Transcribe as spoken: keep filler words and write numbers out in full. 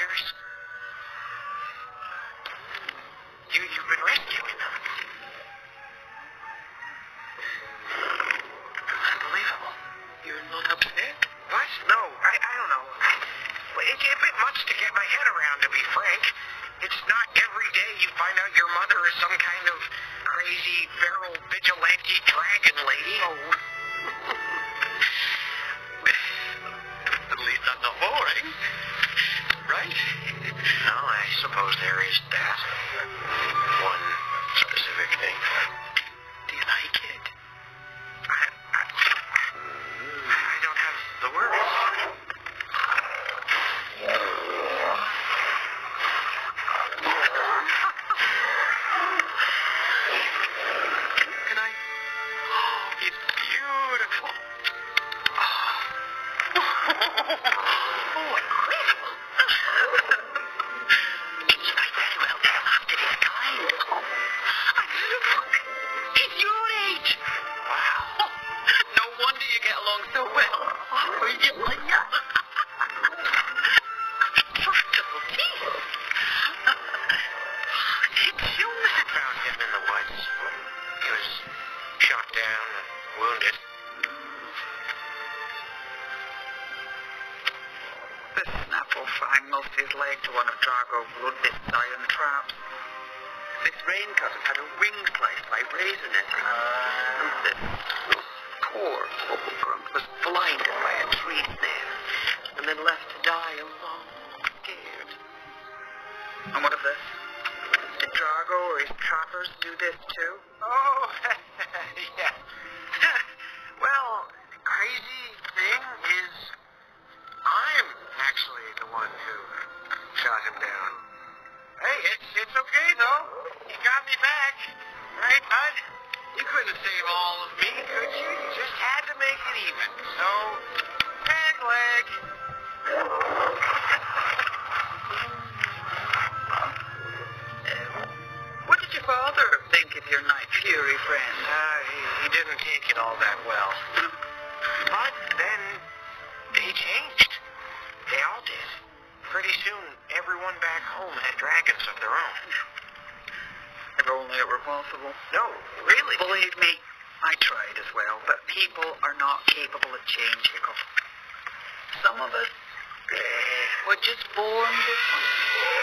years? You, you've been rescuing them. Unbelievable. You're not upset? What? No, I, I don't know. Well, it's a bit much to get my head around, to be frank. It's not every day you find out your mother is some kind of crazy, feral, vigilante dragon lady. Oh. At least I'm not boring. Right? No, I suppose there is that. One specific thing. Do you like it? I, I, I don't have the words. Can I? It's beautiful. Oh, incredible. It's like very well developed in its kind. And look, it's your age. Wow. No wonder you get along so well. Tractable teeth. It's you that found him in the woods. He was shot down and wounded. The snaffle fang lost his leg to one of Drago Bloodfist's iron traps. This raincoat had a wing sliced by razor netting. And this poor Bubblegrunt was blinded by a tree snare and then left to die alone, scared. And what of this? Did Drago or his trappers do this too? Oh, yeah. Well, crazy thing is, I'm actually the one who shot him down. Hey, it's it's okay though. You got me back, right, bud? You couldn't save all of me, could you? You just had to make it even. So, tag leg. What did your father think of your Night Fury friend? Uh, he, he didn't take it all that well. But then they changed. They all did. Pretty soon, everyone back home had dragons of their own. If only it were possible. No, really. Believe me, I tried as well, but people are not capable of change, Hiccup. Some of us, Eh, we're just born different.